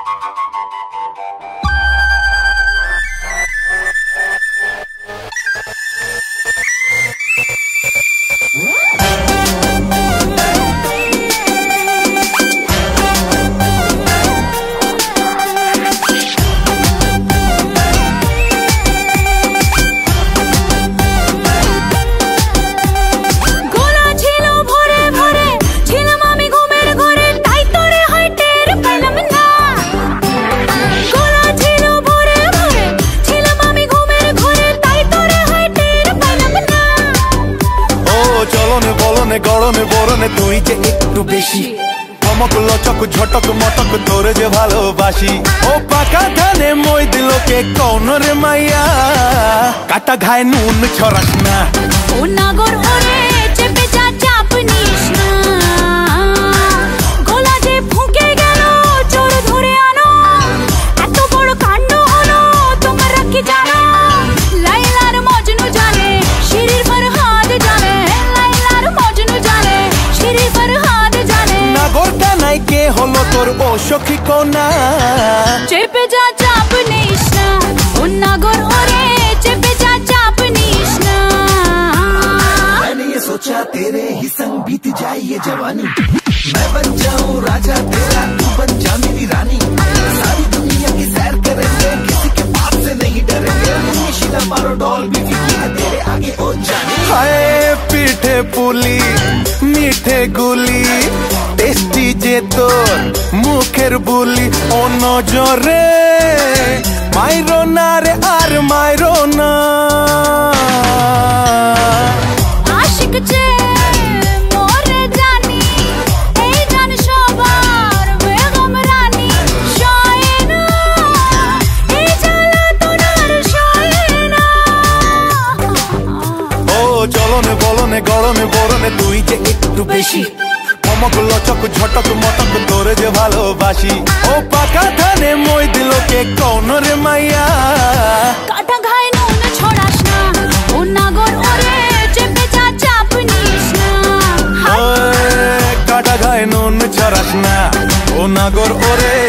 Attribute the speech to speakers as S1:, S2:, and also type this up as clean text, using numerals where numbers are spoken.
S1: গরমে বরণে তুই যে একটু বেশি চমক লচক ঝটক মটক তোরে যে ভালোবাসি ও পাকা ধানে মই দিলকে কোন রে মাইয়া কাটা ঘায়ে নুন ছড়াস না
S2: ও নাগর ওরে চেপে যা চাপ নিস না গলা যে ফুঁকে গেল চোর ধরে আনো এত বড় কাণ্ড হলো তোমরা কি জানো লাইলার মজনু জানে শিরির ফরহাদ জানে লাইলার মজনু জানে শিরির ফরহাদ জানে
S1: নাগর কানাই কে হলো তোর ও সখী কোনা
S2: চেপে যা চাপ নিস না ও নাগর ওরে চেপে যা চাপ নিস না
S3: मैंने ये सोचा तेरे ही संग बीत जाए ये जवानी मैं बन जाऊं राजा तेरा तू बन जा मेरी रानी सारी दुनिया की सैर करेंगे किसी के पाप से नहीं डरेंगे शीला मारो डॉल भी फीकी है तेरे आगे ओ जाने
S1: हाय पीठे पुली মিঠে গুলি টেস্টি যে তোর মুখের বুলি ও নজরে মাইরো না রে আর মাইরো না
S2: আশিক যে মোরে জানি এই জান সবার বেগম রানী সয়ে না এই জ্বালা তোনার সয়ে না
S1: ও চলনে বলনে গরমে বরণে তুই যে একটু বেশি চমক লচক ঝটক মটক তোরে যে ভালোবাসি ও পাকা ধানে মই দিলকে কোন রে মাইয়া
S2: কাটা ঘায়ে নুন ছড়াস না ও নাগর ওরে চেপে যা চাপ নিস না
S1: কাটা গায়ে নুন ছড়াস না ও নাগর ওরে